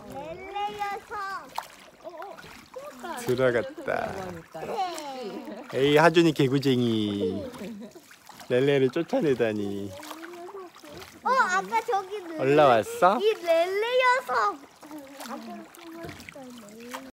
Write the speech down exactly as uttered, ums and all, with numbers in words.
렐레 녀석. 들어갔다. 네. 에이, 하준이 개구쟁이. 렐레를 쫓아내다니. 어, 아빠 저기 렐레. 올라왔어? 이 렐레 녀석. 아빠 숨었어, 렐레.